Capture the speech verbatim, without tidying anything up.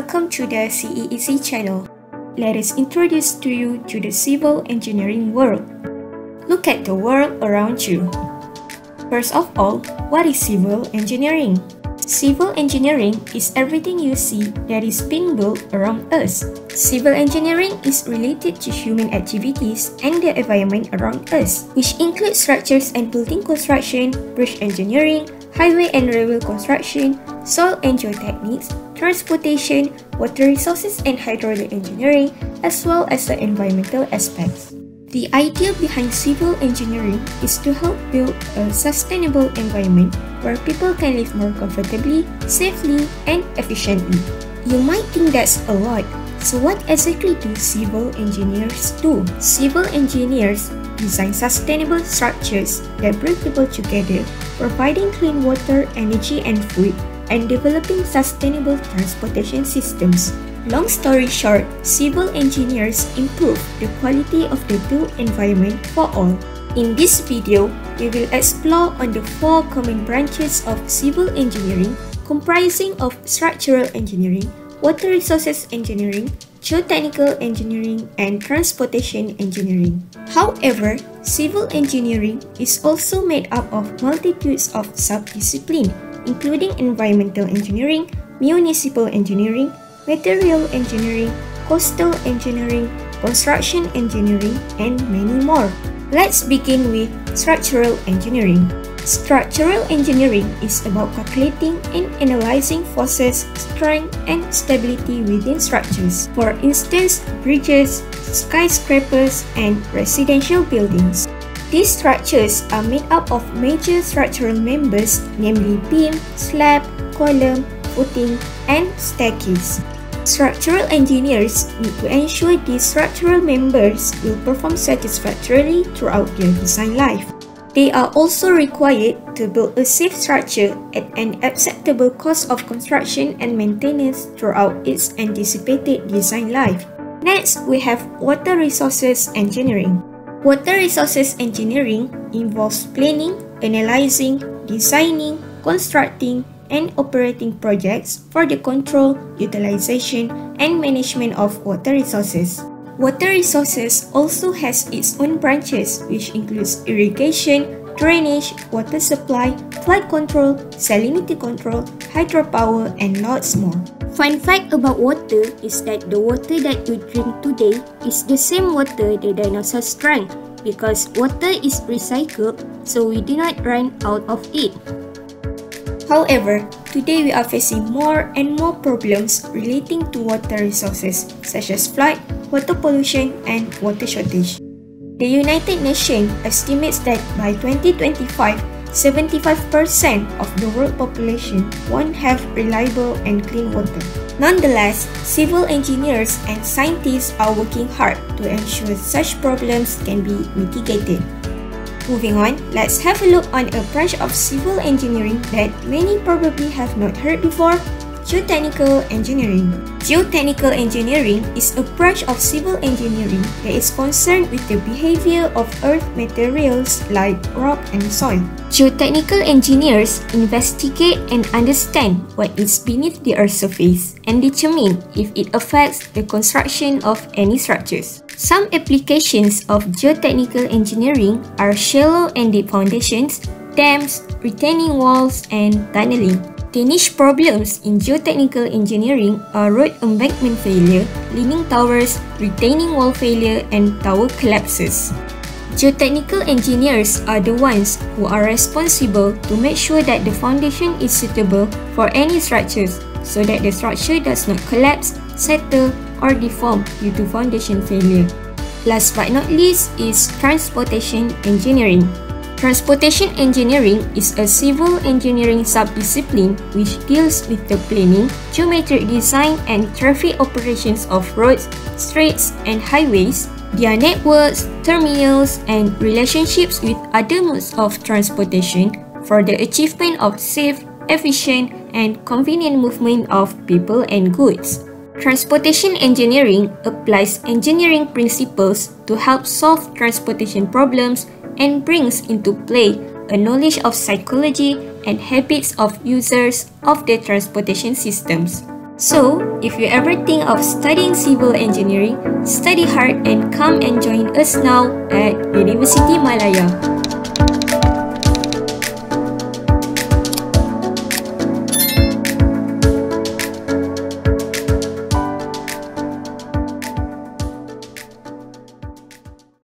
welcome to the C E E C channel. Let us introduce to you to the civil engineering world. Look at the world around you. First of all, what is civil engineering? Civil engineering is everything you see that is being built around us. Civil engineering is related to human activities and the environment around us, which includes structures and building construction, bridge engineering, highway and railway construction, soil and geotechnics, transportation, water resources and hydraulic engineering, as well as the environmental aspects. The idea behind civil engineering is to help build a sustainable environment where people can live more comfortably, safely, and efficiently. You might think that's a lot, so what exactly do civil engineers do? Civil engineers design sustainable structures that bring people together, providing clean water, energy, and food, and developing sustainable transportation systems. Long story short, civil engineers improve the quality of the built environment for all. In this video, we will explore on the four common branches of civil engineering, comprising of structural engineering, water resources engineering, geotechnical engineering, and transportation engineering. However, civil engineering is also made up of multitudes of sub-disciplines, including environmental engineering, municipal engineering, material engineering, coastal engineering, construction engineering, and many more. Let's begin with structural engineering. Structural engineering is about calculating and analyzing forces, strength, and stability within structures. For instance, bridges, skyscrapers, and residential buildings. These structures are made up of major structural members, namely beam, slab, column, footing, and staircase. Structural engineers need to ensure these structural members will perform satisfactorily throughout their design life. They are also required to build a safe structure at an acceptable cost of construction and maintenance throughout its anticipated design life. Next, we have water resources engineering. Water resources engineering involves planning, analyzing, designing, constructing, and operating projects for the control, utilization, and management of water resources. Water resources also has its own branches, which includes irrigation, drainage, water supply, flood control, salinity control, hydropower, and lots more. Fun fact about water is that the water that you drink today is the same water the dinosaurs drank, because water is recycled, so we do not run out of it. However, today we are facing more and more problems relating to water resources, such as flood, water pollution, and water shortage. The United Nations estimates that by twenty twenty-five, seventy-five percent of the world population won't have reliable and clean water. Nonetheless, civil engineers and scientists are working hard to ensure such problems can be mitigated. Moving on, let's have a look on a branch of civil engineering that many probably have not heard before: geotechnical engineering. Geotechnical engineering is a branch of civil engineering that is concerned with the behavior of earth materials like rock and soil. Geotechnical engineers investigate and understand what is beneath the earth's surface and determine if it affects the construction of any structures. Some applications of geotechnical engineering are shallow and deep foundations, dams, retaining walls, and tunneling. The niche problems in geotechnical engineering are road embankment failure, leaning towers, retaining wall failure, and tower collapses. Geotechnical engineers are the ones who are responsible to make sure that the foundation is suitable for any structures, so that the structure does not collapse, settle, or deform due to foundation failure. Last but not least is transportation engineering. Transportation engineering is a civil engineering sub-discipline which deals with the planning, geometric design, and traffic operations of roads, streets, and highways, their networks, terminals, and relationships with other modes of transportation for the achievement of safe, efficient, and convenient movement of people and goods. Transportation engineering applies engineering principles to help solve transportation problems and brings into play a knowledge of psychology and habits of users of the transportation systems. So, if you ever think of studying civil engineering, study hard and come and join us now at University Malaya.